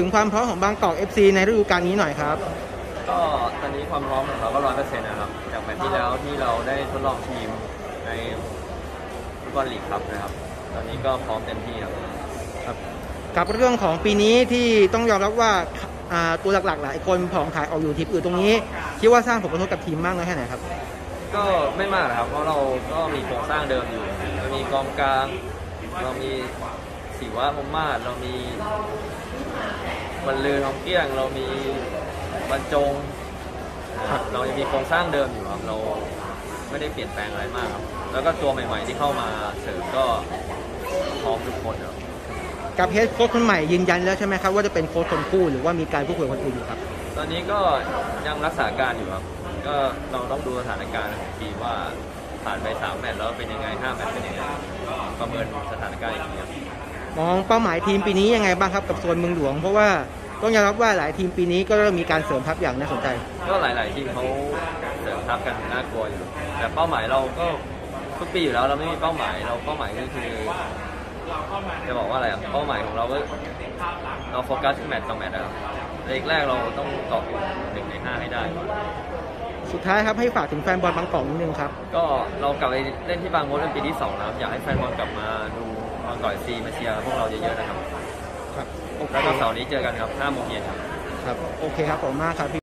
ถึงความพร้อมของบางกอก FC ในฤดูกาลนี้หน่อยครับก็ตอนนี้ความพร้อมของเราก็100%นะครับจากแมตช์ที่แล้วที่เราได้ทดลองทีมในฟุตบอลลีกครับนะครับตอนนี้ก็พร้อมเต็มที่ครับกับเรื่องของปีนี้ที่ต้องยอมรับว่าตัวหลักๆหลายคนผ่องถ่ายออกอยู่ทีมอื่นตรงนี้คิดว่าสร้างผลกระทบกับทีมมากน้อยแค่ไหนครับก็ไม่มากนะครับเพราะเราก็มีโครงสร้างเดิมอยู่เรามีกองกลางเรามีศิวะพรหมมาศเรามีบรรลือทองเกี้ยงเรามีบรรจงเรายังมีโครงสร้างเดิมอยู่ครับเราไม่ได้เปลี่ยนแปลงอะไรมากครับแล้วก็ตัวใหม่ๆที่เข้ามาเสริมก็พร้อมทุกคนครับกับเฮดโค้ชคนใหม่ยืนยันแล้วใช่ไหมครับว่าจะเป็นโค้ชคนคู่หรือว่ามีการพูดคุยกับคนอื่นอยู่ครับตอนนี้ก็ยังรักษาการอยู่ครับก็เราต้องดูสถานการณ์ของทีมว่าผ่านไป3แมตช์แล้วเป็นยังไง5แมตช์เป็นยังไงประเมินสถานการณ์อีกทีครับมองเป้าหมายทีมปีนี้ยังไงบ้างครับกับโซนเมืองหลวงเพราะว่าต้องยอมรับว่าหลายทีมปีนี้ก็เริ่มมีการเสริมทัพอย่างน่าสนใจก็หลายๆทีมเขาเสริมทัพกันน่ากลัวอยู่แต่เป้าหมายเราก็ทุกปีอยู่แล้วเราไม่มีเป้าหมายเราเป้าหมายก็คือจะบอกว่าอะไรเป้าหมายของเราก็เราโฟกัสที่แมตช์ต่อแมตช์นะครับแรกเราต้องเกาะ1 ใน 5ให้ได้สุดท้ายครับให้ฝากถึงแฟนบอลบางกอกนิดนึงครับก็เรากลับไปเล่นที่บางมดเป็นปีที่2แล้วอยากให้แฟนบอลกลับมาดูบางกอก FC มาเชียร์พวกเราเยอะๆนะครับแล้วก็เสาร์นี้เจอกันครับ5 โมงเย็นครับโอเคครับขอบคุณมากครับ